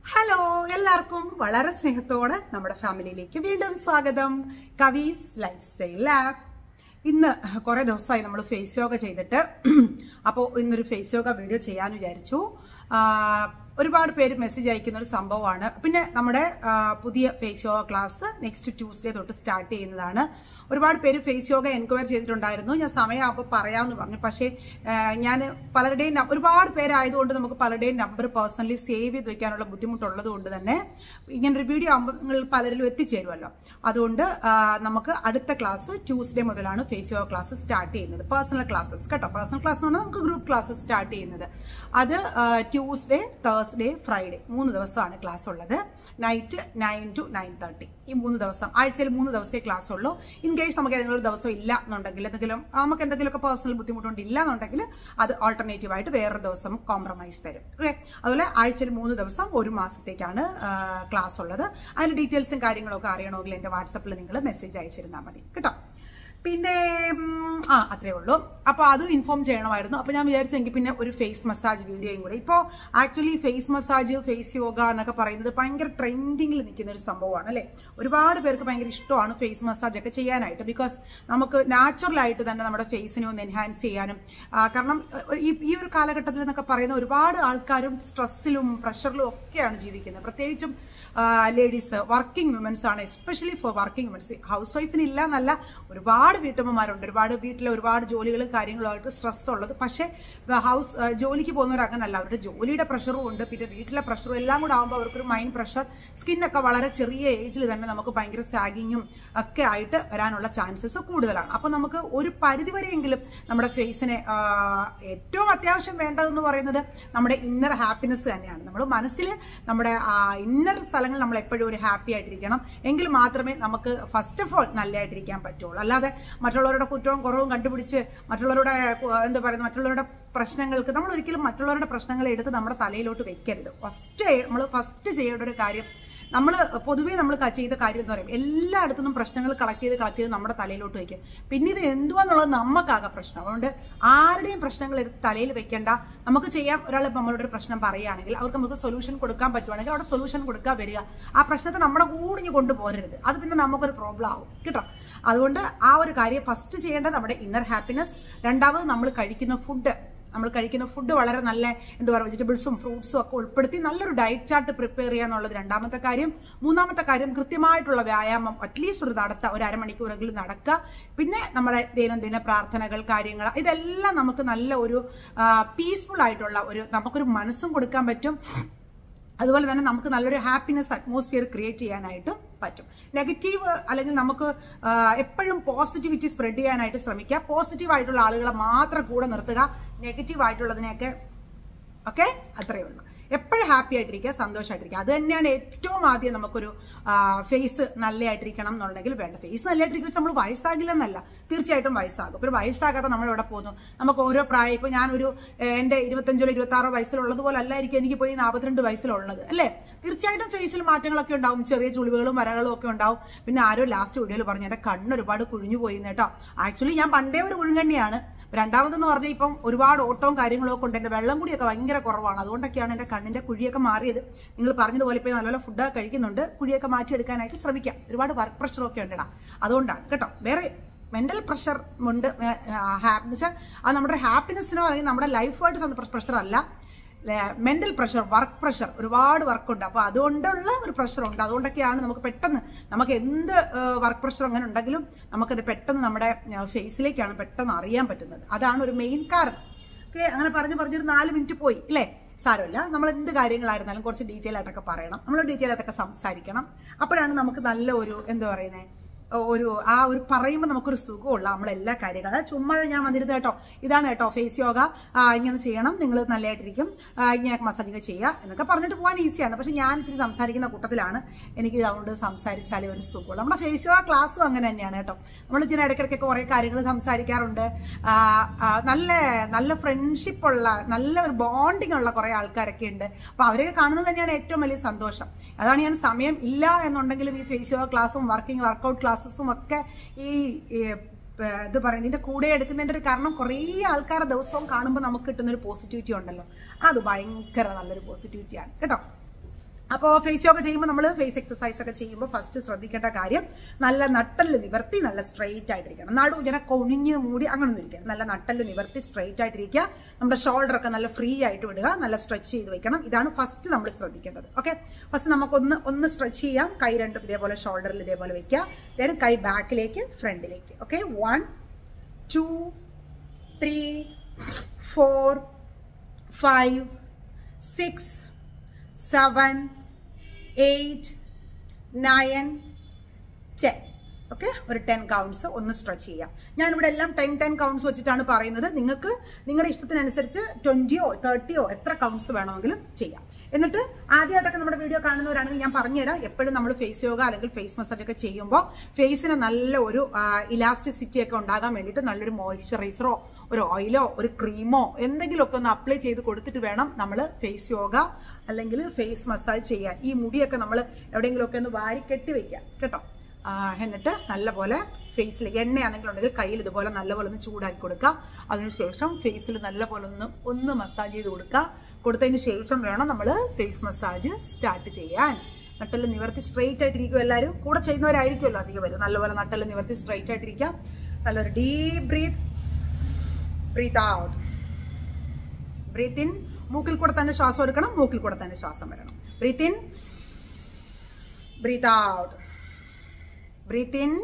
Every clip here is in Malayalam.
ഹലോ, എല്ലാവർക്കും വളരെ സ്നേഹത്തോടെ നമ്മുടെ ഫാമിലിയിലേക്ക് വീണ്ടും സ്വാഗതം. Kavees lifestyle lab. ഇന്ന് കുറെ ദിവസമായി നമ്മൾ ഫേസ് യോഗ ചെയ്തിട്ട്, അപ്പോൾ ഇന്നൊരു ഫേസ് യോഗ വീഡിയോ ചെയ്യാന്ന് വിചാരിച്ചു. ഒരുപാട് പേര് മെസ്സേജ് അയക്കുന്ന ഒരു സംഭവമാണ്. പിന്നെ നമ്മുടെ പുതിയ face yoga class next Tuesday തൊട്ട് സ്റ്റാർട്ട് ചെയ്യുന്നതാണ്. ഒരുപാട് പേര് ഫേസ് യോഗ എൻക്വയറി ചെയ്തിട്ടുണ്ടായിരുന്നു. ഞാൻ സമയമാകുമ്പോൾ പറയാമെന്ന് പറഞ്ഞു. പക്ഷേ ഞാൻ പലരുടെയും ഒരുപാട് പേരായതുകൊണ്ട് നമുക്ക് പലരുടെയും നമ്പർ പേഴ്സണലി സേവ് ചെയ്ത് വെക്കാനുള്ള ബുദ്ധിമുട്ടുള്ളത് കൊണ്ട് തന്നെ ഇങ്ങനൊരു വീഡിയോ ആകുമ്പോൾ നിങ്ങൾ പലരിലും എത്തിച്ചേരുമല്ലോ. അതുകൊണ്ട് നമുക്ക് അടുത്ത ക്ലാസ് ട്യൂസ്ഡേ മുതലാണ് ഫേസ് യോഗ ക്ലാസ് സ്റ്റാർട്ട് ചെയ്യുന്നത്. പേഴ്സണൽ ക്ലാസ്സസ് കേട്ടോ. പേഴ്സണൽ ക്ലാസ് എന്ന് പറഞ്ഞാൽ നമുക്ക് ഗ്രൂപ്പ് ക്ലാസ്സസ് സ്റ്റാർട്ട് ചെയ്യുന്നത്. അത് ട്യൂസ്ഡേ, തേഴ്സ്ഡേ, ഫ്രൈഡേ 3 ദിവസമാണ് ക്ലാസ് ഉള്ളത്. നൈറ്റ് 9 to 9:30 ഈ 3 ദിവസം, ആഴ്ചയിൽ 3 ദിവസത്തെ ക്ലാസ് ഉള്ളൂ. ഇൻ കേസ് നമുക്ക് ഏതെങ്കിലും ഒരു ദിവസം ഇല്ല എന്നുണ്ടെങ്കിൽ, നമുക്ക് എന്തെങ്കിലുമൊക്കെ പേഴ്സണൽ ബുദ്ധിമുട്ടുണ്ട് ഇല്ല എന്നുണ്ടെങ്കിൽ അത് ഓൾട്ടർനേറ്റീവ് ആയിട്ട് വേറൊരു ദിവസം കോംപ്രമൈസ് തരും. ഓക്കെ, അതുപോലെ ആഴ്ചയിൽ 3 ദിവസം 1 മാസത്തേക്കാണ് ക്ലാസ് ഉള്ളത്. അതിന്റെ ഡീറ്റെയിൽസും കാര്യങ്ങളൊക്കെ അറിയണമെങ്കിൽ എന്റെ വാട്സപ്പിൽ നിങ്ങൾ മെസ്സേജ് അയച്ചിരുന്നാൽ മതി കേട്ടോ. പിന്നെ അത്രേ ഉള്ളൂ. അപ്പൊ അത് ഇൻഫോം ചെയ്യണമായിരുന്നു. അപ്പൊ ഞാൻ വിചാരിച്ചെങ്കിൽ പിന്നെ ഒരു ഫേസ് മസാജ് വീഡിയോയും കൂടെ. ഇപ്പോൾ actually face massage, face yoga എന്നൊക്കെ പറയുന്നത് ഭയങ്കര ട്രെൻഡിങ്ങിൽ നിൽക്കുന്ന ഒരു സംഭവമാണ് അല്ലെ. ഒരുപാട് പേർക്ക് ഭയങ്കര ഇഷ്ടമാണ് ഫേസ് മസാജ് ഒക്കെ ചെയ്യാനായിട്ട്. ബിക്കോസ് നമുക്ക് നാച്ചുറൽ ആയിട്ട് തന്നെ നമ്മുടെ ഫേസിനെ ഒന്ന് എൻഹാൻസ് ചെയ്യാനും, കാരണം ഈ ഒരു കാലഘട്ടത്തിൽ എന്നൊക്കെ പറയുന്ന ഒരുപാട് ആൾക്കാരും സ്ട്രെസ്സിലും പ്രഷറിലും ഒക്കെയാണ് ജീവിക്കുന്നത്. പ്രത്യേകിച്ചും ലേഡീസ്, വർക്കിംഗ് വുമൻസ് ആണ്. Especially for working womens. House വൈഫിന് ഇല്ല എന്നല്ല, ഒരുപാട് വീട്ടമ്മമാരുണ്ട്. വീട്ടിലെ ഒരുപാട് ജോലികളും കാര്യങ്ങളുമായിട്ട് സ്ട്രെസ് ഉള്ളത്. പക്ഷേ ജോലിക്ക് പോകുന്നവർ അങ്ങനല്ല. അവരുടെ ജോലിയുടെ പ്രഷറും ഉണ്ട്, പിന്നെ വീട്ടിലെ പ്രഷറും എല്ലാം കൂടെ ആകുമ്പോൾ അവർക്കൊരു മൈൻഡ് പ്രഷർ, സ്കിന്നൊക്കെ വളരെ ചെറിയ ഏജിൽ തന്നെ നമുക്ക് ഭയങ്കര സാഗിങ്ങും ഒക്കെ ആയിട്ട് വരാനുള്ള ചാൻസസ് കൂടുതലാണ്. അപ്പൊ നമുക്ക് ഒരു പരിധിവരെയെങ്കിലും നമ്മുടെ ഫേസിനെ ഏറ്റവും അത്യാവശ്യം വേണ്ടതെന്ന് പറയുന്നത് നമ്മുടെ ഇന്നർ ഹാപ്പിനെസ് തന്നെയാണ്. നമ്മൾ മനസ്സിൽ നമ്മുടെ ഇന്നർ സ്ഥലങ്ങൾ നമ്മൾ എപ്പോഴും ഒരു ഹാപ്പി ആയിട്ടിരിക്കണം. എങ്കിൽ മാത്രമേ നമുക്ക് ഫസ്റ്റ് ഓഫ് ഓൾ നല്ലതായിട്ടിരിക്കാൻ പറ്റുള്ളൂ. അല്ലാതെ മറ്റുള്ളവരുടെ കുറ്റവും കുറവും കണ്ടുപിടിച്ച് മറ്റുള്ളവരുടെ പ്രശ്നങ്ങൾക്ക് നമ്മൾ ഒരിക്കലും മറ്റുള്ളവരുടെ പ്രശ്നങ്ങൾ എടുത്ത് നമ്മുടെ തലയിലോട്ട് വെക്കരുത്. ഫസ്റ്റ് ചെയ്യേണ്ട ഒരു കാര്യം, പൊതുവേ നമ്മൾ ചെയ്ത കാര്യം എന്ന് പറയും, എല്ലായിടത്തുനിന്നും പ്രശ്നങ്ങൾ കളക്ട് ചെയ്ത് നമ്മുടെ തലയിലോട്ട് വയ്ക്കും. പിന്നെ ഇത് എന്തുവാന്നുള്ളത് നമുക്കാകെ പ്രശ്നം. അതുകൊണ്ട് ആരുടെയും പ്രശ്നങ്ങൾ എടുത്ത് തലയിൽ വെക്കേണ്ട. നമുക്ക് ചെയ്യാം. ഒരാൾ നമ്മളോട് ഒരു പ്രശ്നം പറയുകയാണെങ്കിൽ അവർക്ക് നമുക്ക് സൊല്യൂഷൻ കൊടുക്കാൻ പറ്റുവാണെങ്കിൽ അവിടെ സൊല്യൂഷൻ കൊടുക്കാൻ വരിക. ആ പ്രശ്നത്തെ നമ്മുടെ കൂടിഞ്ഞ് കൊണ്ടുപോകരുത്. അത് പിന്നെ നമുക്കൊരു പ്രോബ്ലം ആവും കേട്ടോ. അതുകൊണ്ട് ആ ഒരു കാര്യം ഫസ്റ്റ് ചെയ്യേണ്ടത് നമ്മുടെ ഇന്നർ ഹാപ്പിനെസ്. രണ്ടാമത് നമ്മൾ കഴിക്കുന്ന ഫുഡ് വളരെ നല്ല വെജിറ്റബിൾസും ഫ്രൂട്ട്സും ഒക്കെ ഉൾപ്പെടുത്തി നല്ലൊരു ഡയറ്റ് ചാർട്ട് പ്രിപ്പയർ ചെയ്യുക എന്നുള്ളത് രണ്ടാമത്തെ കാര്യം. മൂന്നാമത്തെ കാര്യം, കൃത്യമായിട്ടുള്ള വ്യായാമം, അറ്റ്ലീസ്റ്റ് ഒരു അരമണിക്കൂറെങ്കിലും നടക്കുക. പിന്നെ നമ്മുടെ ദൈനംദിന പ്രാർത്ഥനകൾ, കാര്യങ്ങൾ, ഇതെല്ലാം നമുക്ക് നല്ല ഒരു പീസ്ഫുൾ ആയിട്ടുള്ള നമുക്കൊരു മനസ്സും കൊടുക്കാൻ പറ്റും. അതുപോലെ തന്നെ നമുക്ക് നല്ലൊരു ഹാപ്പിനെസ് അറ്റ്മോസ്ഫിയർ ക്രിയേറ്റ് ചെയ്യാനായിട്ടും പറ്റും. നെഗറ്റീവ് അല്ലെങ്കിൽ നമുക്ക് എപ്പോഴും പോസിറ്റിവിറ്റി സ്പ്രെഡ് ചെയ്യാനായിട്ട് ശ്രമിക്കുക. പോസിറ്റീവ് ആയിട്ടുള്ള ആളുകളെ മാത്രം കൂടെ നിർത്തുക. നെഗറ്റീവ് ആയിട്ടുള്ളതിനെയൊക്കെ അത്രയേ ഉള്ളൂ. എപ്പോഴും ഹാപ്പി ആയിട്ടിരിക്കുക, സന്തോഷമായിട്ടിരിക്കുക. അത് തന്നെയാണ് ഏറ്റവും ആദ്യം നമുക്കൊരു ഫേസ് നല്ലതായിട്ടിരിക്കണം എന്നുണ്ടെങ്കിൽ വേണ്ട. ഫേസ് നല്ലതായിട്ടിരിക്കും നമ്മൾ വയസ്സാകില്ലെന്നല്ല, തീർച്ചയായിട്ടും വയസ്സാകും. ഇപ്പോൾ വയസ്സാകാതെ നമ്മൾ എവിടെ പോകുന്നു? നമുക്ക് ഓരോ പ്രായം, ഇപ്പൊ ഞാനൊരു എന്റെ 25 26 വയസ്സിലുള്ളതുപോലെ അല്ലായിരിക്കും എനിക്ക് പോയി 42 വയസ്സിലുള്ളത് അല്ലേ. തീർച്ചയായിട്ടും ഫേസിൽ മാറ്റങ്ങളൊക്കെ ഉണ്ടാവും. ചെറിയ ചുളിവുകളും വരകളും ഒക്കെ ഉണ്ടാവും. പിന്നെ ആരോ ലാസ്റ്റ് വീഡിയോയിൽ പറഞ്ഞു എന്റെ കണ്ണ് ഒരുപാട് കുഴിഞ്ഞു പോയി കേട്ടോ. ആക്ച്വലി ഞാൻ പണ്ടേ ഒരു കുഴുങ്കണ്ണിയാണ്. രണ്ടാമതെന്ന് പറഞ്ഞാൽ ഇപ്പം ഒരുപാട് ഓട്ടവും കാര്യങ്ങളൊക്കെ ഉണ്ട്. എന്റെ വെള്ളം കൂടിയൊക്കെ ഭയങ്കര കുറവാണ്. അതുകൊണ്ടൊക്കെയാണ് എന്റെ കണ്ണിന്റെ കുഴിയൊക്കെ മാറിയത്. നിങ്ങൾ പറഞ്ഞതുപോലെ ഇപ്പൊ നല്ലപോലെ ഫുഡ് കഴിക്കുന്നുണ്ട്. കുഴിയൊക്കെ മാറ്റിയെടുക്കാനായിട്ട് ശ്രമിക്കാം. ഒരുപാട് വർക്ക് പ്രഷറൊക്കെ ഉണ്ടടാ, അതുകൊണ്ടാണ് കേട്ടോ. വേറെ മെന്റൽ പ്രഷർ ഉണ്ട് എന്നുവെച്ചാൽ അത് നമ്മുടെ ഹാപ്പിനെസ്സിനോ അല്ലെങ്കിൽ നമ്മുടെ ലൈഫുമായിട്ട് പ്രഷർ അല്ല. മെന്റൽ പ്രഷർ, വർക്ക് പ്രഷർ, ഒരുപാട് വർക്കുണ്ട്. അപ്പൊ അതുകൊണ്ടുള്ള ഒരു പ്രഷർ ഉണ്ട്. അതുകൊണ്ടൊക്കെയാണ് നമുക്ക് എന്ത് വർക്ക് പ്രഷർ അങ്ങനെ ഉണ്ടെങ്കിലും നമുക്കത് പെട്ടെന്ന് നമ്മുടെ ഫേസിലേക്കാണ് പെട്ടെന്ന് അറിയാൻ പറ്റുന്നത്. അതാണ് ഒരു മെയിൻ കാരണം. ഓക്കെ, അങ്ങനെ പറഞ്ഞൊരു 4 മിനിറ്റ് പോയി അല്ലേ. സാരമില്ല. നമ്മൾ എന്ത് കാര്യങ്ങളായിരുന്നാലും കുറച്ച് ഡീറ്റെയിൽ ആയിട്ടൊക്കെ പറയണം. നമ്മൾ ഡീറ്റെയിൽ ആയിട്ടൊക്കെ സംസാരിക്കണം. അപ്പോഴാണ് നമുക്ക് നല്ല ഒരു പറയുമ്പോൾ നമുക്കൊരു സുഖമുള്ള നമ്മളെല്ലാ കാര്യങ്ങളും. അതായത് ചുമ്മാ ഞാൻ വന്നിരുന്നത് കേട്ടോ, ഇതാണ് കേട്ടോ ഫേസ് യോഗ, ഇങ്ങനെ ചെയ്യണം, നിങ്ങൾ നല്ലതായിട്ടിരിക്കും, ഇങ്ങനെയൊക്കെ മസാജിങ് ചെയ്യുക എന്നൊക്കെ പറഞ്ഞിട്ട് പോകാൻ ഈസിയാണ്. പക്ഷെ ഞാൻ ഇച്ചിരി സംസാരിക്കുന്ന കൂട്ടത്തിലാണ്. എനിക്ക് അതുകൊണ്ട് സംസാരിച്ചാലേ ഒരു സുഖമുള്ളൂ. നമ്മുടെ ഫേസ് യോഗ ക്ലാസ്സും അങ്ങനെ തന്നെയാണ് കേട്ടോ. നമ്മൾ ഇങ്ങനെ ഇടയ്ക്കിടയ്ക്ക് കുറെ കാര്യങ്ങൾ സംസാരിക്കാറുണ്ട്. നല്ല ഫ്രണ്ട്ഷിപ്പ് ഉള്ള, നല്ല ഒരു ബോണ്ടിങ് ഉള്ള കുറെ ആൾക്കാരൊക്കെ ഉണ്ട്. അപ്പൊ അവരൊക്കെ കാണുന്നത് തന്നെയാണ് ഏറ്റവും വലിയ സന്തോഷം. അതാണ് ഞാൻ സമയം ഇല്ല എന്നുണ്ടെങ്കിലും ഈ ഫേസ് യോഗ ക്ലാസ്സും വർക്കൗട്ട് ക്ലാസ്സസും ഒക്കെ ഇതിന്റെ കൂടെ എടുക്കുന്നതിന്റെ ഒരു കാരണം, കുറേ ആൾക്കാരെ ദിവസവും കാണുമ്പോൾ നമുക്ക് കിട്ടുന്ന ഒരു പോസിറ്റിവിറ്റി ഉണ്ടല്ലോ, അത് ഭയങ്കര നല്ലൊരു പോസിറ്റിവിറ്റിയാണ് കേട്ടോ. അപ്പോൾ ഫേസ് യോഗ ചെയ്യുമ്പോൾ നമ്മൾ ഫേസ് എക്സസൈസ് ഒക്കെ ചെയ്യുമ്പോൾ ഫസ്റ്റ് ശ്രദ്ധിക്കേണ്ട കാര്യം നല്ല നട്ടല് നിവർത്തി നല്ല സ്ട്രെയിറ്റ് ആയിട്ടിരിക്കണം. നടു ഇങ്ങനെ കൊണിഞ്ഞ് മൂടി അങ്ങനൊന്നും ഇരിക്കുക. നല്ല നട്ടല് നിവർത്തി സ്ട്രെയിറ്റ് ആയിട്ടിരിക്കുക. നമ്മുടെ ഷോൾഡർ ഒക്കെ നല്ല ഫ്രീ ആയിട്ട് വിടുക. നല്ല സ്ട്രെച്ച് ചെയ്ത് വെക്കണം. ഇതാണ് ഫസ്റ്റ് നമ്മൾ ശ്രദ്ധിക്കേണ്ടത്. ഓക്കെ, ഫസ്റ്റ് നമുക്കൊന്ന് സ്ട്രെച്ച് ചെയ്യാം. കൈ രണ്ടും ഇതേപോലെ ഷോൾഡറിൽ ഇതേപോലെ വെക്കുക. then കൈ ബാക്കിലേക്ക് ഫ്രണ്ടിലേക്ക്. ഓക്കെ, 1 2 3 4 5 6 7 8 9 10. ഓക്കെ, ഒരു 10 കൗണ്ട്സ് ഒന്ന് സ്ട്രെച്ച് ചെയ്യാം. ഞാനിവിടെ എല്ലാം 10 കൗണ്ട്സ് വെച്ചിട്ടാണ് പറയുന്നത്. നിങ്ങൾക്ക് നിങ്ങളുടെ ഇഷ്ടത്തിനനുസരിച്ച് 20യോ 30യോ എത്ര കൗണ്ട്സ് വേണമെങ്കിലും ചെയ്യാം. എന്നിട്ട് ആദ്യമായിട്ടൊക്കെ നമ്മുടെ വീഡിയോ കാണുന്നവരാണെങ്കിൽ ഞാൻ പറഞ്ഞുതരാം, എപ്പോഴും നമ്മൾ ഫേസ് യോഗ അല്ലെങ്കിൽ ഫേസ് മസാജ് ഒക്കെ ചെയ്യുമ്പോൾ ഫേസിന് നല്ല ഒരു ഇലാസ്റ്റിസിറ്റി ഒക്കെ ഉണ്ടാകാൻ വേണ്ടിയിട്ട് നല്ലൊരു മോയ്സ്ചറൈസറോ ഒരു ഓയിലോ ഒരു ക്രീമോ എന്തെങ്കിലുമൊക്കെ ഒന്ന് അപ്ലൈ ചെയ്ത് കൊടുത്തിട്ട് വേണം നമ്മൾ ഫേസ് യോഗ അല്ലെങ്കിൽ ഫേസ് മസാജ് ചെയ്യാൻ. ഈ മുടിയൊക്കെ നമ്മൾ എവിടെയെങ്കിലുമൊക്കെ ഒന്ന് വാരി കെട്ടി വെക്കാം കേട്ടോ. എന്നിട്ട് നല്ലപോലെ ഫേസിലേക്ക് എണ്ണയാണെങ്കിൽ ഉണ്ടെങ്കിൽ കയ്യിൽ ഇതുപോലെ നല്ലപോലെ ഒന്ന് ചൂടാക്കി കൊടുക്കുക. അതിനുശേഷം ഫേസിൽ നല്ലപോലെ ഒന്ന് മസാജ് ചെയ്ത് കൊടുത്തതിന് ശേഷം വേണം നമ്മൾ ഫേസ് മസാജ് സ്റ്റാർട്ട് ചെയ്യാൻ. നട്ടല് നിവർത്തി സ്ട്രെയിറ്റ് ആയിട്ടിരിക്കും. എല്ലാവരും കൂടെ ചെയ്യുന്നവരായിരിക്കുമല്ലോ അധികം പേര്. നല്ലപോലെ നട്ടല് നിവർത്തി സ്ട്രെയിറ്റ് ആയിട്ടിരിക്കുക. നല്ലൊരു deep breath out, breath in. മൂക്കിൽ കൂടെ തന്നെ ശ്വാസം എടുക്കണം, മൂക്കിൽ കൂടെ തന്നെ ശ്വാസം വരണം. Breath in, breath out, breath in,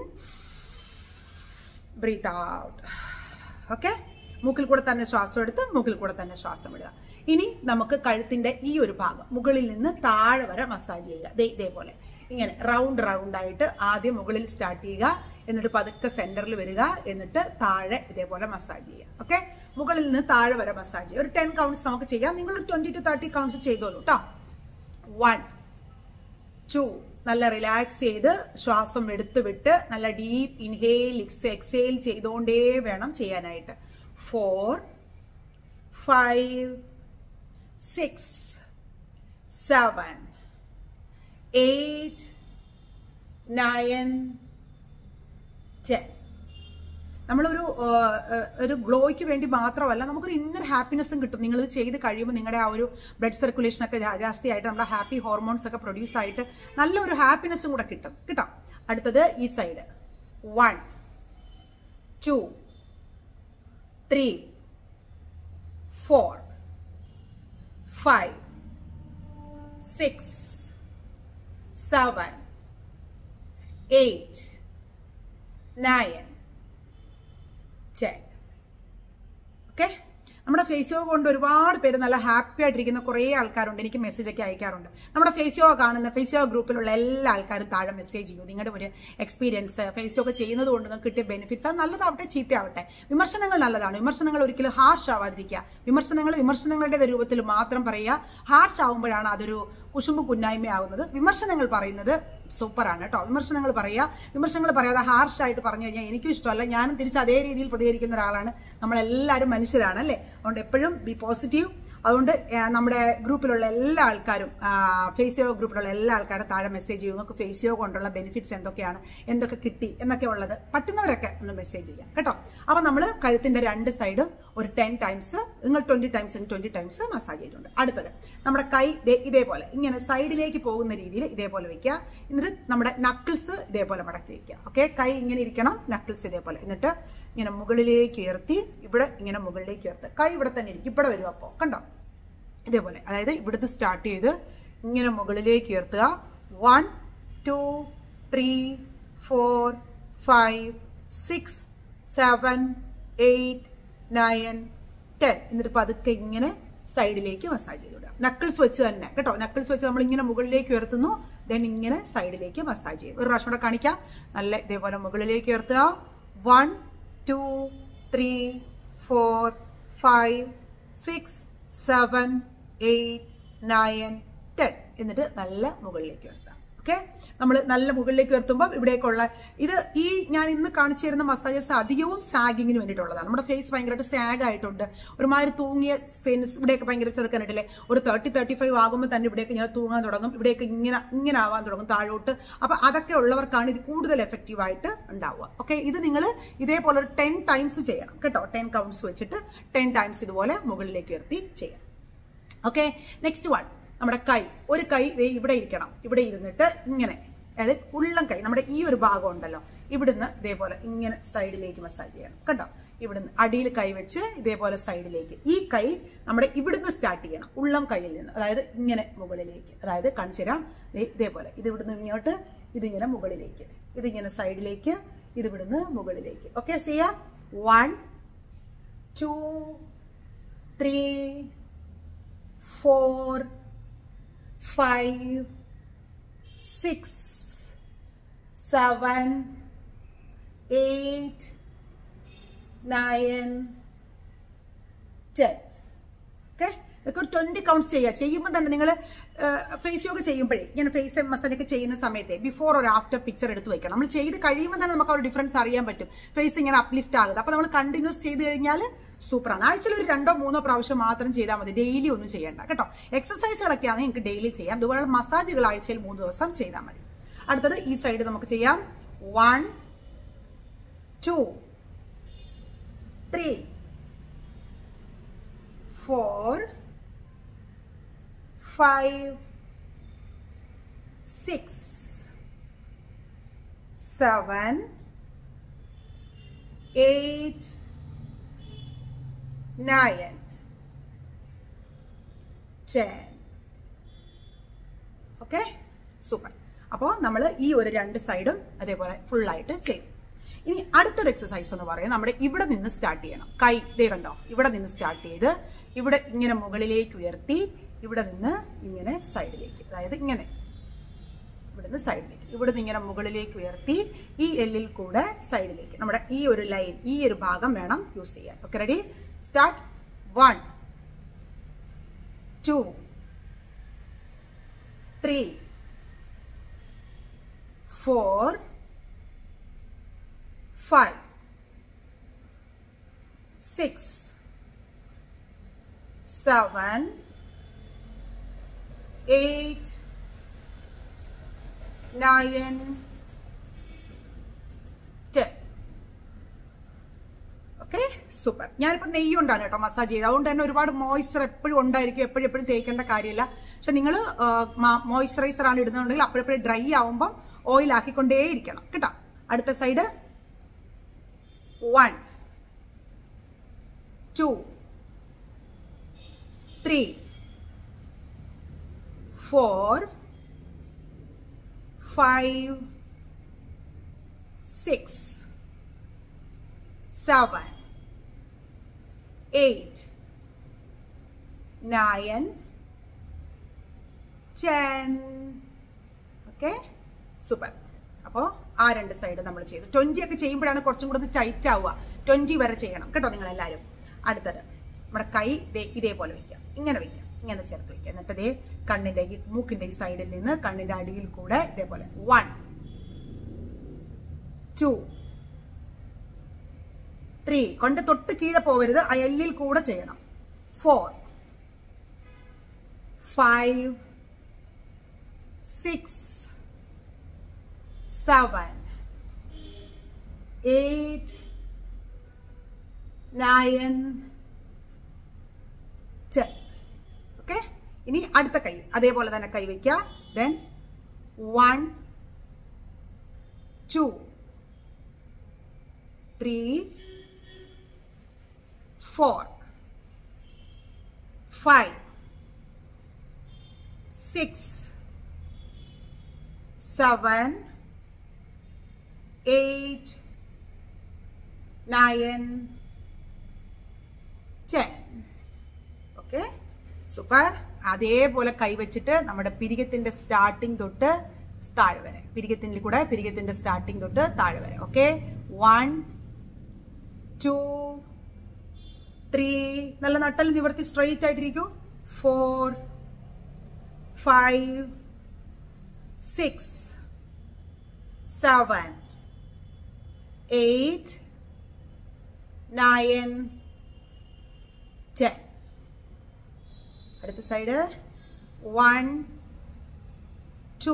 breath out. Okay, മൂക്കിൽ കൂടെ തന്നെ ശ്വാസം എടുത്ത് മൂക്കിൽ കൂടെ തന്നെ ശ്വാസം വിടുക. ഇനി നമുക്ക് കഴുത്തിന്റെ ഈ ഒരു ഭാഗം മുകളിൽ നിന്ന് താഴെ വരെ മസാജ് ചെയ്യുക. ഇതേപോലെ ഇങ്ങനെ റൗണ്ട് ആയിട്ട് ആദ്യം മുകളിൽ സ്റ്റാർട്ട് ചെയ്യുക. എന്നിട്ട് പതുക്കെ സെന്ററിൽ വരിക. എന്നിട്ട് താഴെ ഇതേപോലെ മസാജ് ചെയ്യുക. ഓക്കെ, മുകളിൽ നിന്ന് താഴെ വരെ മസാജ് ചെയ്യുക. ഒരു 10 കൗണ്ട്സ് നമുക്ക് ചെയ്യാം. നിങ്ങൾ 20 to 30 കൗണ്ട്സ് ചെയ്തോളൂ കേട്ടോ. 1 2 നല്ല റിലാക്സ് ചെയ്ത് ശ്വാസം എടുത്ത് വിട്ട് നല്ല ഡീപ്പ് ഇൻഹെയിൽ എക്സെയിൽ ചെയ്തുകൊണ്ടേ വേണം ചെയ്യാനായിട്ട്. 4 5 6 7 8 9 10. നമ്മളൊരു ഗ്ലോയ്ക്ക് വേണ്ടി മാത്രമല്ല, നമുക്കൊരു ഇന്നർ ഹാപ്പിനെസ്സും കിട്ടും. നിങ്ങൾ ഇത് ചെയ്ത് കഴിയുമ്പോൾ നിങ്ങളുടെ ആ ഒരു ബ്ലഡ് സർക്കുലേഷൻ ഒക്കെ ജാസ്തിയായിട്ട് നമ്മുടെ ഹാപ്പി ഹോർമോൺസ് ഒക്കെ പ്രൊഡ്യൂസ് ആയിട്ട് നല്ലൊരു ഹാപ്പിനെസ്സും കൂടെ കിട്ടും കേട്ടോ. അടുത്തത് ഈ സൈഡ് 1 2 3 4 5 6 7 8 9 10. ഓക്കെ, നമ്മുടെ ഫേസ് യോഗ കൊണ്ട് ഒരുപാട് പേര് നല്ല ഹാപ്പി ആയിട്ടിരിക്കുന്ന കുറേ ആൾക്കാരുണ്ട്. എനിക്ക് മെസ്സേജ് ഒക്കെ അയക്കാറുണ്ട്. നമ്മുടെ ഫേസ് യോഗ കാണുന്ന ഫേസ് യോഗ ഗ്രൂപ്പിലുള്ള എല്ലാ ആൾക്കാരും താഴെ മെസ്സേജ് ചെയ്യും. നിങ്ങളുടെ ഒരു എക്സ്പീരിയൻസ് ഫേസ് യോഗ ചെയ്യുന്നത് കൊണ്ട് നിങ്ങൾക്ക് കിട്ടിയ ബെനിഫിറ്റ്സ്, അത് നല്ലതാവട്ടെ ചീത്തയാവട്ടെ. വിമർശനങ്ങൾ നല്ലതാണ്. വിമർശനങ്ങൾ ഒരിക്കലും ഹാർഷ് ആവാതിരിക്കുക. വിമർശനങ്ങളുടെ രൂപത്തിൽ മാത്രം പറയുക. ഹാർഷ് ആവുമ്പോഴാണ് അതൊരു കുശുമ്പ് കുന്നായ്മയാവുന്നത്. വിമർശനങ്ങൾ പറയുന്നത് സൂപ്പറാണ് കേട്ടോ. വിമർശനങ്ങൾ പറയാതെ ഹാർഷായിട്ട് പറഞ്ഞു കഴിഞ്ഞാൽ എനിക്കും ഇഷ്ടമല്ല. ഞാനും തിരിച്ച് അതേ രീതിയിൽ പ്രതികരിക്കുന്ന ഒരാളാണ്. നമ്മളെല്ലാവരും മനുഷ്യരാണ് അല്ലേ. അതുകൊണ്ട് എപ്പോഴും ബി പോസിറ്റീവ്. അതുകൊണ്ട് നമ്മുടെ ഗ്രൂപ്പിലുള്ള എല്ലാ ആൾക്കാരും ഫേസ് യോഗ ഗ്രൂപ്പിലുള്ള എല്ലാ ആൾക്കാരും താഴെ മെസ്സേജ് ചെയ്യും. നിങ്ങൾക്ക് ഫേസ് യോഗ കൊണ്ടുള്ള ബെനിഫിറ്റ്സ് എന്തൊക്കെയാണ്, എന്തൊക്കെ കിട്ടി എന്നൊക്കെ ഉള്ളത് പറ്റുന്നവരൊക്കെ ഒന്ന് മെസ്സേജ് ചെയ്യാം കേട്ടോ. അപ്പൊ നമ്മൾ കഴുത്തിന്റെ 2 സൈഡും ഒരു 10 ടൈംസ്, നിങ്ങൾ 20 ടൈംസ് മസാജ് ചെയ്തിട്ടുണ്ട്. അടുത്തത് നമ്മുടെ കൈ ഇതേപോലെ ഇങ്ങനെ സൈഡിലേക്ക് പോകുന്ന രീതിയിൽ ഇതേപോലെ വെക്കുക. എന്നിട്ട് നമ്മുടെ നക്കിൾസ് ഇതേപോലെ മടക്കി വെക്കുക. ഓക്കെ, കൈ ഇങ്ങനെ ഇരിക്കണം, നക്കിൾസ് ഇതേപോലെ. എന്നിട്ട് ഇങ്ങനെ മുകളിലേക്ക് ഉയർത്തി, ഇവിടെ ഇങ്ങനെ മുകളിലേക്ക് ഉയർത്തുക. കൈ ഇവിടെ തന്നെ ഇരിക്കും. ഇവിടെ വരും. അപ്പോൾ കണ്ടോ ഇതേപോലെ, അതായത് ഇവിടുന്ന് സ്റ്റാർട്ട് ചെയ്ത് ഇങ്ങനെ മുകളിലേക്ക് ഉയർത്തുക. 1 2 3 4 5 6 7 8 9 10. എന്നിട്ട് പതുക്കെ ഇങ്ങനെ സൈഡിലേക്ക് മസാജ് ചെയ്ത് വിടുക. നക്കിൾസ് വെച്ച് തന്നെ കേട്ടോ. നക്കിൾസ് വെച്ച് നമ്മൾ ഇങ്ങനെ മുകളിലേക്ക് ഉയർത്തുന്നു. ദെൻ ഇങ്ങനെ സൈഡിലേക്ക് മസാജ് ചെയ്യും. ഒരു പ്രാവശ്യം കൂടെ കാണിക്കാം. നല്ല ഇതേപോലെ മുകളിലേക്ക് ഉയർത്തുക. 1 2 3 4 5 6 7 8 9 10. എന്നിട്ട് നല്ല മുകളിലേക്ക് ഉയർത്താം. ഓക്കെ, നമ്മൾ നല്ല മുകളിലേക്ക് ഉയർത്തുമ്പോൾ ഇവിടേക്കുള്ള ഈ ഞാൻ ഇന്ന് കാണിച്ചു തരുന്ന മസാജസ് അധികവും സാഗിങ്ങിന് വേണ്ടിയിട്ടുള്ളതാണ്. നമ്മുടെ ഫേസ് ഭയങ്കരമായിട്ട് സാഗ് ആയിട്ടുണ്ട്. ഒരുമാതിരി തൂങ്ങിയ സെൻസ് ഇവിടെയൊക്കെ ഭയങ്കര ചെറുക്കാനായിട്ടില്ലേ. ഒരു 30-35 ആകുമ്പോൾ തന്നെ ഇവിടെയൊക്കെ ഇങ്ങനെ തൂങ്ങാൻ തുടങ്ങും. ഇവിടെയൊക്കെ ഇങ്ങനെ ആവാൻ തുടങ്ങും താഴോട്ട്. അപ്പൊ അതൊക്കെ ഉള്ളവർക്കാണ് ഇത് കൂടുതൽ എഫക്റ്റീവ് ആയിട്ട് ഉണ്ടാവുക. ഓക്കെ, ഇത് നിങ്ങൾ ഇതേപോലെ ഒരു 10 ടൈംസ് ചെയ്യണം കേട്ടോ. 10 കൗണ്ട്സ് വെച്ചിട്ട് 10 ടൈംസ് ഇതുപോലെ മുകളിലേക്ക് ഉയർത്തി ചെയ്യാം. ഓക്കെ, നെക്സ്റ്റ് വൺ നമ്മുടെ കൈ, ഒരു കൈ ഇവിടെ ഇരിക്കണം, ഇവിടെ ഇരുന്നിട്ട് ഇങ്ങനെ, അതായത് ഉള്ളം കൈ നമ്മുടെ ഈ ഒരു ഭാഗം ഉണ്ടല്ലോ, ഇവിടുന്ന് ഇതേപോലെ ഇങ്ങനെ സൈഡിലേക്ക് മസാജ് ചെയ്യണം കേട്ടോ. ഇവിടുന്ന് അടിയിൽ കൈ വെച്ച് ഇതേപോലെ സൈഡിലേക്ക്, ഈ കൈ നമ്മുടെ ഇവിടുന്ന് സ്റ്റാർട്ട് ചെയ്യണം, ഉള്ളം കൈയിൽ നിന്ന്, അതായത് ഇങ്ങനെ മുകളിലേക്ക്, അതായത് കാണിച്ചു തരാം. ഇതേപോലെ ഇത് ഇവിടുന്ന് ഇങ്ങോട്ട്, ഇതിങ്ങനെ മുകളിലേക്ക്, ഇതിങ്ങനെ സൈഡിലേക്ക്, ഇത് ഇവിടുന്ന് മുകളിലേക്ക്. ഓക്കെ, ചെയ്യാം. 1 2 3 4 5 6 7 8 9 10. ഓക്കെ, ഇതൊക്കെ ഒരു 20 കൗണ്ട്സ് ചെയ്യുക. ചെയ്യുമ്പോൾ തന്നെ നിങ്ങൾ ഫേസ് യോഗ ചെയ്യുമ്പോഴേ, ഇങ്ങനെ ഫേസ് മസാജ് ഒക്കെ ചെയ്യുന്ന സമയത്തെ ബിഫോർ ഒരു ആഫ്റ്റർ പിക്ചർ എടുത്ത് വെക്കണം. നമ്മൾ ചെയ്ത് കഴിയുമ്പോൾ തന്നെ നമുക്ക് ആ ഒരു ഡിഫറൻസ് അറിയാൻ പറ്റും, ഫേസ് ഇങ്ങനെ അപ്ലിഫ്റ്റ് ആകുന്നത്. അപ്പൊ നമ്മൾ കണ്ടിന്യൂസ് ചെയ്ത് കഴിഞ്ഞാൽ സൂപ്പറാണ്. ആഴ്ചയിൽ ഒരു 2 3 പ്രാവശ്യം മാത്രം ചെയ്താൽ മതി, ഡെയിലി ഒന്നും ചെയ്യേണ്ട കേട്ടോ. എക്സസൈസുകളൊക്കെയാണ് നിങ്ങൾക്ക് ഡെയിലി ചെയ്യാം, അതുപോലെ മസാജുകൾ ആഴ്ചയിൽ 3 ദിവസം ചെയ്താൽ മതി. അടുത്തത് ഈ സൈഡ് നമുക്ക് ചെയ്യാം. 1 2 3 4 5 6 7 8 9 10. Okay, super. അപ്പോൾ നമ്മൾ ഈ ഒരു 2 സൈഡും അതേപോലെ ഫുള്ളായിട്ട് ചെയ്യും. ഇനി അടുത്തൊരു എക്സസൈസ് എന്ന് പറയുന്നത് നമ്മുടെ ഇവിടെ നിന്ന് സ്റ്റാർട്ട് ചെയ്യണം. കൈ ദേ കണ്ടോ, ഇവിടെ നിന്ന് സ്റ്റാർട്ട് ചെയ്ത് ഇവിടെ ഇങ്ങനെ മുകളിലേക്ക് ഉയർത്തി, ഇവിടെ നിന്ന് ഇങ്ങനെ സൈഡിലേക്ക്, അതായത് ഇങ്ങനെ ഇവിടുന്ന് സൈഡിലേക്ക്, ഇവിടുന്ന് ഇങ്ങനെ മുകളിലേക്ക് ഉയർത്തി ഈ എല്ലിൽ കൂടെ സൈഡിലേക്ക്, നമ്മുടെ ഈ ഒരു ലൈൻ, ഈ ഒരു ഭാഗം വേണം യൂസ് ചെയ്യാൻ. Okay, ready, start. 1 2 3 4 5 6 7 8 9 10. Okay, super. ഞാനിപ്പോൾ നെയ്യ് കൊണ്ടാണ് കേട്ടോ മസാജ് ചെയ്തത്, അതുകൊണ്ട് തന്നെ ഒരുപാട് മോയ്സ്ചർ എപ്പോഴും ഉണ്ടായിരിക്കും, എപ്പോഴും തേക്കേണ്ട കാര്യമില്ല. പക്ഷെ നിങ്ങൾ മോയ്സ്ചറൈസർ ആണ് ഇടുന്നുണ്ടെങ്കിൽ അപ്പോഴെപ്പോഴും ഡ്രൈ ആവുമ്പോൾ ഓയിൽ ആക്കിക്കൊണ്ടേ ഇരിക്കണം കേട്ടോ. അടുത്ത സൈഡ് 1 2 3 4 5 6 7 8 9 10. Okay, super. അപ്പോൾ ആ 2 സൈഡ് നമ്മൾ ചെയ്തു. 20 ഒക്കെ ചെയ്യുമ്പോഴാണ് കുറച്ചും കൂടെ ടൈറ്റ് ആവുക. 20 വരെ ചെയ്യണം കേട്ടോ നിങ്ങൾ എല്ലാവരും. അടുത്തത് നമ്മുടെ കൈ ഇതേപോലെ വെക്കാം, ഇങ്ങനെ വെക്കാം, ഇങ്ങനെ ചേർത്ത് വെക്കാം. എന്നിട്ട് ഇതേ കണ്ണിന്റെ മൂക്കിന്റെ ഈ സൈഡിൽ നിന്ന് കണ്ണിന്റെ അടിയിൽ കൂടെ ഇതേപോലെ 1 2 3 കൊണ്ട് തൊട്ട് കീഴെ പോവരുത്, ആ എല്ലിൽ കൂടെ ചെയ്യണം. 4 5 6 7 8 9 10. ഓക്കെ, ഇനി അടുത്ത കൈ അതേപോലെ തന്നെ കൈ വയ്ക്കുക. then 1 2 3 4 5 6 7 8 9 10. Okay, super. അതേപോലെ കൈവച്ചിട്ട് നമ്മുടെ പിരികത്തിന്റെ സ്റ്റാർട്ടിംഗ് തൊട്ട് താഴെ വരെ, പിരികത്തിന്റെ സ്റ്റാർട്ടിംഗ് തൊട്ട് താഴെ വരെ. ഓക്കെ, 1 2 3 നല്ല നട്ടൽ നിവർത്തി സ്ട്രെയിറ്റ് ആയിട്ടിരിക്കൂ. 4 5 6 7 8 9 10. അടുത്ത സൈഡ് 1 2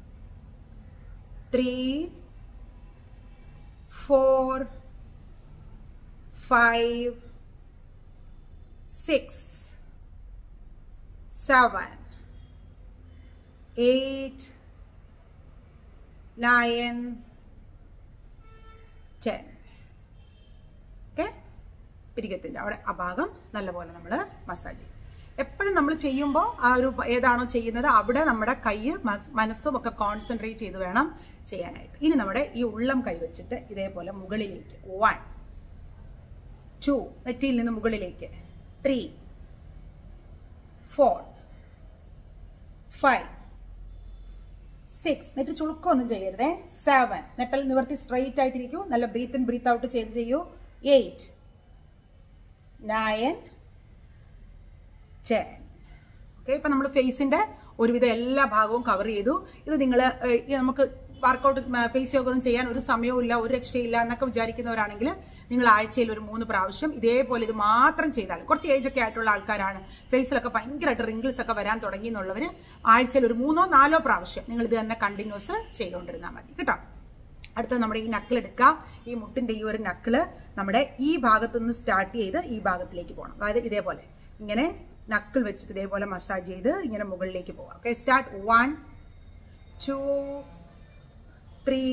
3 4 5 6 7 8, 9, 10. ഓക്കെ, പിരികത്തിൻ്റെ അവിടെ ആ ഭാഗം നല്ലപോലെ നമ്മൾ മസാജ് ചെയ്യും. എപ്പോഴും നമ്മൾ ചെയ്യുമ്പോൾ ആ ഒരു ഏതാണോ ചെയ്യുന്നത് അവിടെ നമ്മുടെ കൈ മനസ്സും ഒക്കെ കോൺസെൻട്രേറ്റ് ചെയ്ത് വേണം ചെയ്യാനായിട്ട്. ഇനി നമ്മുടെ ഈ ഉള്ളം കൈ വെച്ചിട്ട് ഇതേപോലെ മുകളിലേക്ക് 1, 2, നെറ്റിയിൽ നിന്ന് മുകളിലേക്ക് 3, 4, 5, 6, നെറ്റ് ചുളുക്കൊന്നും ചെയ്യരുതേ. 7, നെറ്റൽ നിവർത്തി സ്ട്രെയിറ്റ് ആയിട്ടിരിക്കൂ. നല്ല ബ്രീത്ത് ഇൻ ബ്രീത്ത് ഔട്ട് ചെയ്യൂ. 8, 9, 10. ഓക്കെ, ഇപ്പൊ നമ്മൾ ഫേസിന്റെ ഒരുവിധം എല്ലാ ഭാഗവും കവർ ചെയ്തു. ഇത് നിങ്ങൾ നമുക്ക് വർക്കൗട്ട് ഫേസ് യോഗ ഒന്നും ചെയ്യാൻ ഒരു സമയവും ഇല്ല, ഒരു രക്ഷയില്ല എന്നൊക്കെ വിചാരിക്കുന്നവരാണെങ്കിൽ നിങ്ങൾ ആഴ്ചയിൽ ഒരു 3 പ്രാവശ്യം ഇതേപോലെ ഇത് മാത്രം ചെയ്താൽ, കുറച്ച് ഏജ് ഒക്കെ ആയിട്ടുള്ള ആൾക്കാരാണ്, ഫേസിലൊക്കെ ഭയങ്കരമായിട്ട് റിങ്കിൾസ് ഒക്കെ വരാൻ തുടങ്ങി എന്നുള്ളവർ ആഴ്ചയിൽ ഒരു 3ഓ 4ഓ പ്രാവശ്യം നിങ്ങൾ ഇത് തന്നെ കണ്ടിന്യൂസ് ചെയ്തുകൊണ്ടിരുന്നാൽ മതി കേട്ടോ. അടുത്ത നമ്മുടെ ഈ നക്കിൾ എടുക്കുക. ഈ മുട്ടിന്റെ ഈ ഒരു നക്കിള് നമ്മുടെ ഈ ഭാഗത്തു നിന്ന് സ്റ്റാർട്ട് ചെയ്ത് ഈ ഭാഗത്തിലേക്ക് പോകണം. അതായത് ഇതേപോലെ ഇങ്ങനെ നക്കിൾ വെച്ചിട്ട് ഇതേപോലെ മസാജ് ചെയ്ത് ഇങ്ങനെ മുകളിലേക്ക് പോവാം. Okay, start. 1, 2, 3,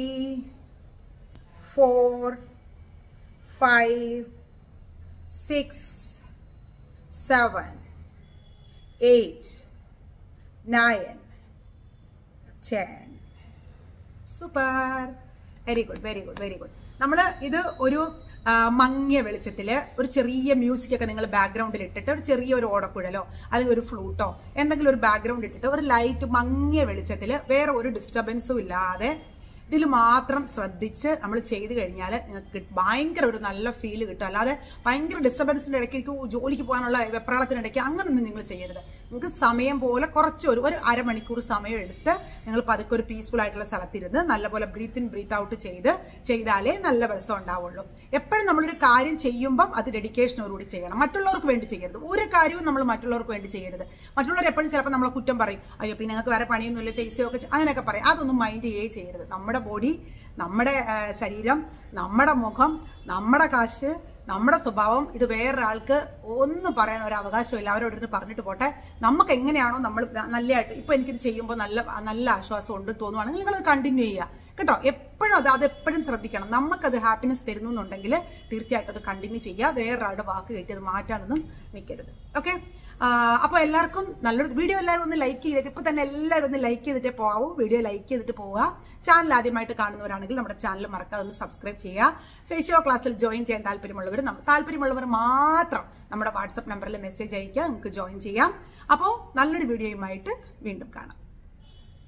4, 5, 6, 7, 8, 9, 10. Super, very good, very good, very good. നമ്മൾ ഇത് ഒരു മങ്ങിയ വെളിച്ചത്തില് ഒരു ചെറിയ മ്യൂസിക് ഒക്കെ നിങ്ങൾ ബാക്ക്ഗ്രൗണ്ടിൽ ഇട്ടിട്ട് ഒരു ചെറിയൊരു ഓടക്കുഴലോ അല്ലെങ്കിൽ ഒരു ഫ്ലൂട്ടോ എന്തെങ്കിലും ഒരു ബാക്ക്ഗ്രൗണ്ട് ഇട്ടിട്ട് ഒരു ലൈറ്റ് മങ്ങിയ വെളിച്ചത്തില് വേറെ ഒരു ഡിസ്റ്റർബൻസും ഇല്ലാതെ ഇതിൽ മാത്രം ശ്രദ്ധിച്ച് നമ്മൾ ചെയ്ത് കഴിഞ്ഞാൽ നിങ്ങൾക്ക് ഭയങ്കര ഒരു നല്ല ഫീൽ കിട്ടും. അല്ലാതെ ഭയങ്കര ഡിസ്റ്റർബൻസിന്റെ ഇടയ്ക്ക് ജോലിക്ക് പോകാനുള്ള വെപ്രാളത്തിനിടയ്ക്ക് അങ്ങനൊന്നും നിങ്ങൾ ചെയ്യരുത്. നിങ്ങൾക്ക് സമയം പോലെ കുറച്ച് ഒരു അരമണിക്കൂർ സമയം എടുത്ത് നിങ്ങൾ പതുക്കെ ഒരു പീസ്ഫുൾ ആയിട്ടുള്ള സ്ഥലത്തിരുന്ന് നല്ലപോലെ ബ്രീത്ത് ഇൻ ബ്രീത്ത് ഔട്ട് ചെയ്താലേ നല്ല രസം ഉണ്ടാവുള്ളൂ. എപ്പോഴും നമ്മളൊരു കാര്യം ചെയ്യുമ്പം അത് ഡെഡിക്കേഷനോടുകൂടി ചെയ്യണം. മറ്റുള്ളവർക്ക് വേണ്ടി ചെയ്യരുത്. ഒരു കാര്യവും നമ്മൾ മറ്റുള്ളവർക്ക് വേണ്ടി ചെയ്യരുത്. മറ്റുള്ളവർ എപ്പോഴും ചിലപ്പോൾ നമ്മളെ കുറ്റം പറയും, അയ്യോ പിന്നെ നിങ്ങൾക്ക് വേറെ പണിയൊന്നുമില്ല, ഫേസ് ഒക്കെ അങ്ങനെയൊക്കെ പറയും. അതൊന്നും മൈൻഡ് ചെയ്യരുത്. നമ്മുടെ ബോഡി, നമ്മുടെ ശരീരം, നമ്മുടെ മുഖം, നമ്മുടെ കാശ്, നമ്മുടെ സ്വഭാവം, ഇത് വേറൊരാൾക്ക് ഒന്നും പറയാൻ ഒരു അവകാശമില്ല. അവരോട് പറഞ്ഞിട്ട് പോട്ടെ. നമുക്ക് എങ്ങനെയാണോ നമ്മൾ നല്ലതായിട്ട് ഇപ്പൊ എനിക്കിത് ചെയ്യുമ്പോൾ നല്ല ആശ്വാസം ഉണ്ട് തോന്നുവാണെങ്കിൽ നിങ്ങളത് കണ്ടിന്യൂ ചെയ്യുക കേട്ടോ. എപ്പോഴും അതെപ്പോഴും ശ്രദ്ധിക്കണം. നമുക്കത് ഹാപ്പിനെസ് തരുന്നു എന്നുണ്ടെങ്കിൽ തീർച്ചയായിട്ടും അത് കണ്ടിന്യൂ ചെയ്യുക. വേറൊരാളുടെ വാക്ക് കേട്ടി അത് മാറ്റാനൊന്നും നിൽക്കരുത്. ഓക്കെ, അപ്പൊ എല്ലാവർക്കും നല്ലൊരു വീഡിയോ എല്ലാവരും ഒന്ന് ലൈക്ക് ചെയ്തിട്ട് ഇപ്പൊ തന്നെ എല്ലാവരും ഒന്ന് ലൈക്ക് ചെയ്തിട്ടേ പോകാവൂ. വീഡിയോ ലൈക്ക് ചെയ്തിട്ട് പോവുക. ചാനൽ ആദ്യമായിട്ട് കാണുന്നവരാണെങ്കിൽ നമ്മുടെ ചാനൽ മറക്കാതെ ഒന്ന് സബ്സ്ക്രൈബ് ചെയ്യുക. ഫേസ് യോഗ ക്ലാസ്സിൽ ജോയിൻ ചെയ്യാൻ താല്പര്യമുള്ളവർ മാത്രം നമ്മുടെ വാട്സ്ആപ്പ് നമ്പറിൽ മെസ്സേജ് അയക്കുക, നിങ്ങൾക്ക് ജോയിൻ ചെയ്യാം. അപ്പോൾ നല്ലൊരു വീഡിയോയുമായിട്ട് വീണ്ടും കാണാം.